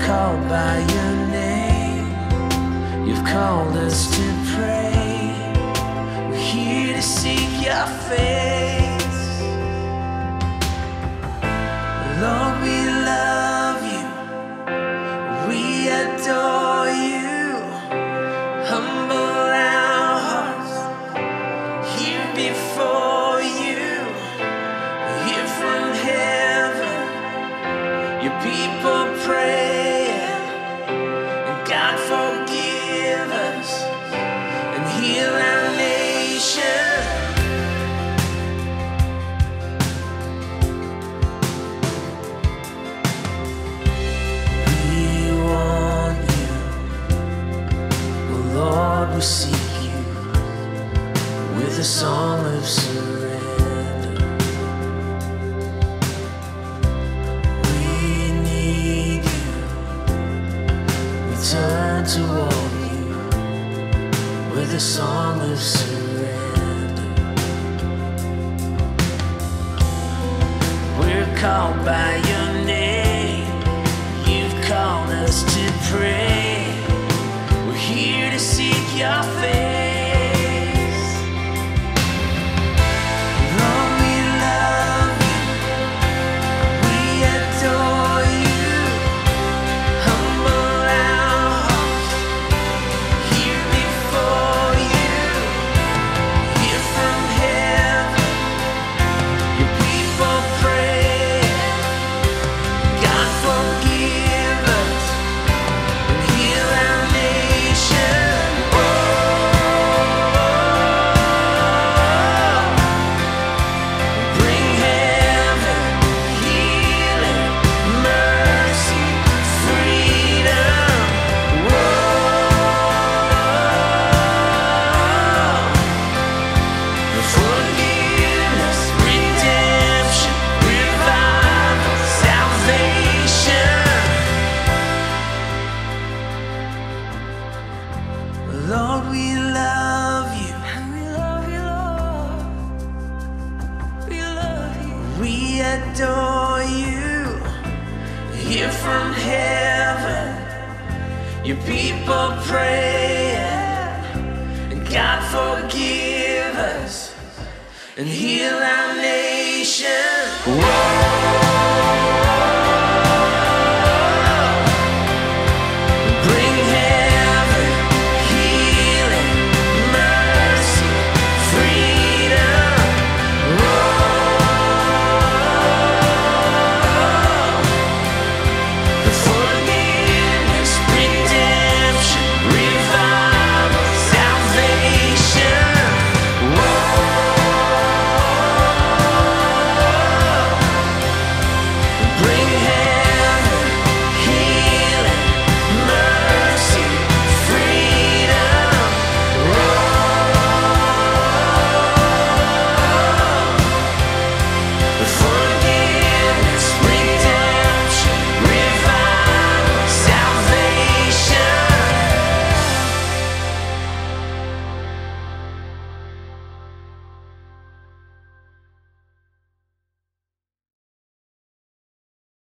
called by your name. You've called us to pray. We're here to seek your face. Lord, we love you. We adore you. Humble our hearts here before you. Here from heaven, your people pray. And God forgive us and heal our nation. We want you, oh Lord, we seek you with a song of surrender. We need you, we turn toward you with a song of surrender. We're called by your name. You've called us to pray. We're here to seek your face. Lord, we love you. We adore you. Humble our hearts here before you. Here from heaven, your people pray. God forgive us and heal our nation. Bring heaven, healing, mercy, freedom. Forgiveness, redemption, revival, salvation. Lord, we love you. We love you, Lord. We love you. We adore you. Here from heaven, your people pray. And God forgive us and heal our nation. Whoa.